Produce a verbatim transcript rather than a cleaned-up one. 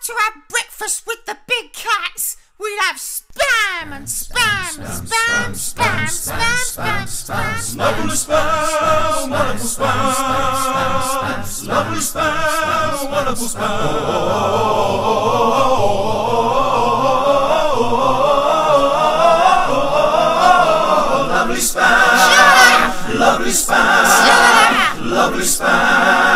to have breakfast with the big cats, we'd have spam and spam and spam, spam, spam, spam, spam. Lovely spam, wonderful spam. Lovely spam, wonderful spam. Lovely spam, lovely spam, lovely spam.